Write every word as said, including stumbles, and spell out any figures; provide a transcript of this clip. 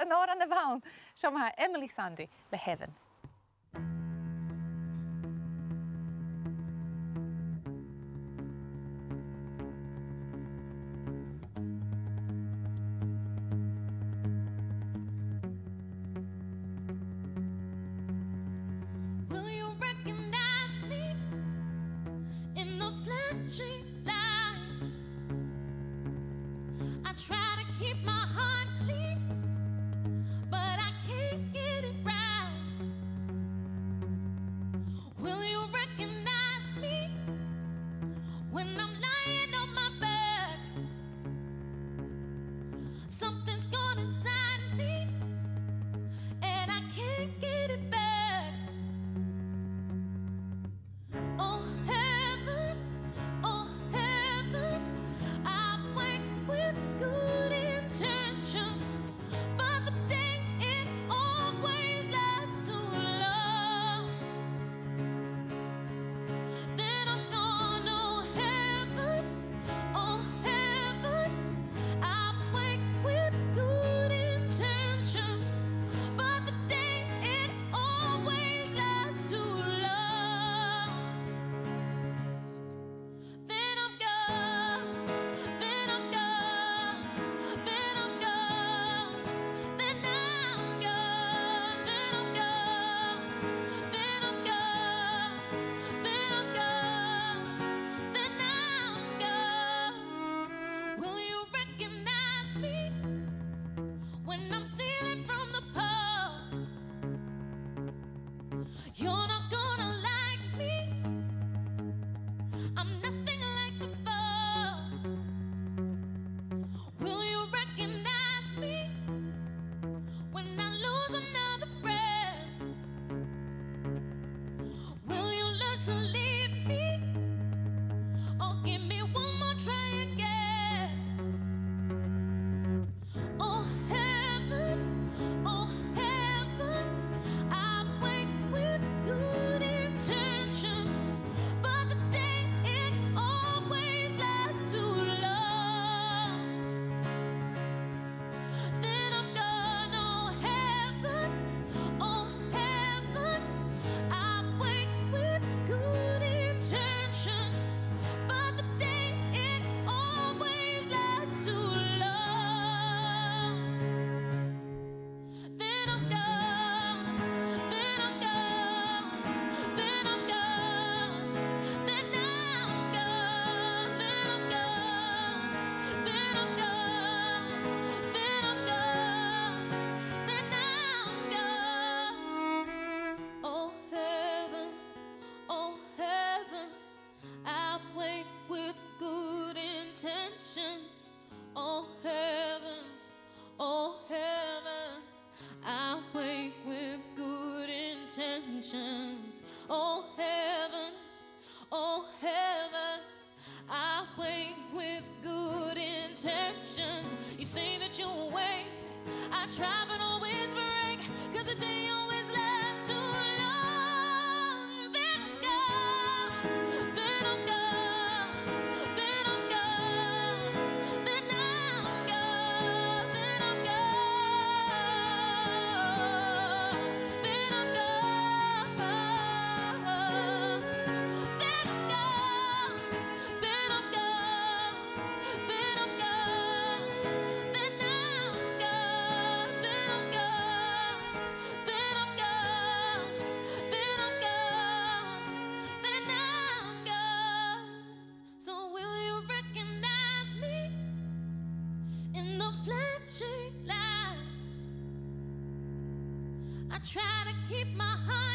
nóir an na bhain, seo ma Emeli Sande le Heaven. Will you recognize me in the flashing lights? I try to keep my heart clean, but I can't get it right. Will you recognize me when I'm lying on my bed? Something's gone inside me, and I can't get it back. Oh heaven, oh heaven, I wait with good intentions, but the day it always lasts too long. Then I'm gone. Oh heaven, oh heaven, I wait with good intentions, but the day it always lasts too long. Then I'm gone, then I'm gone, then I'm gone, then I'm gone, then I'm gone, then I'm gone, then I'm gone, then I'm gone. Will you recognize me when I'm stealing from the pub? You're not gonna like me, I'm nothing like before. Will you recognize me when I lose another friend? Will you learn to leave me, or give me one more try again? Oh heaven, oh heaven, I wait with good intentions, but the day it always lasts too long. Then I'm gone. Oh heaven, oh heaven, I wait with good intentions, but the day it always lasts too long. Then I'm gone, then I'm gone, then I'm gone, then I'm gone, then I'm gone, then I'm gone, then I'm gone, then I'm gone. Oh heaven, oh heaven, I wait with good intentions. Oh heaven, oh heaven, I wait with good intentions. Oh heaven, oh heaven, I wait with good intentions. You say that you will wait, I try but always break, 'cause the day always lasts too long. Then I'm gone, then I'm gone, then I'm gone, then I'm gone, then I'm gone, then I'm gone, then I'm gone, then I'm gone, then I'm gone, then I'm gone, then I'm gone, then I'm gone, then I'm gone, then I'm gone. So will you recognize me in the flashing lights? I try to keep my heart